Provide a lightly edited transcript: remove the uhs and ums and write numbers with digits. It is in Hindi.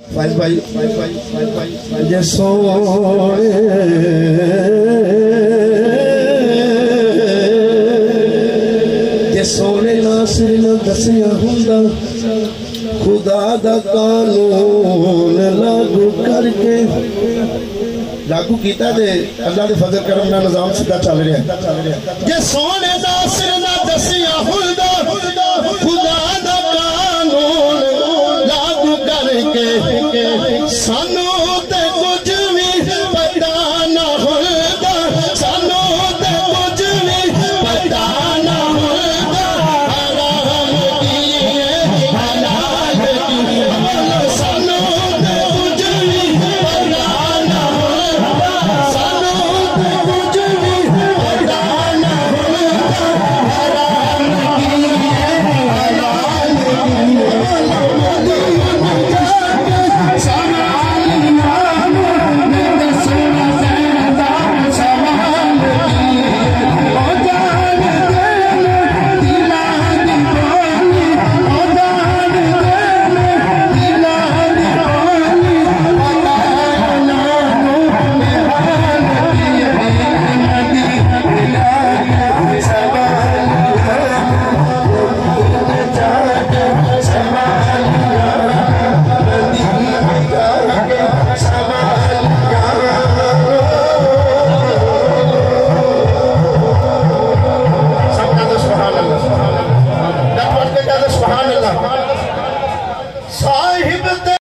फाइज भाई जे सोने जे सोने नासिर न दसिया हुंदा खुदा दा कानून लागू करके लागू किया दे अल्लाह दे फजल करम ना निजाम सीधा चल रहा है जे सोने नासिर न दसिया हुंदा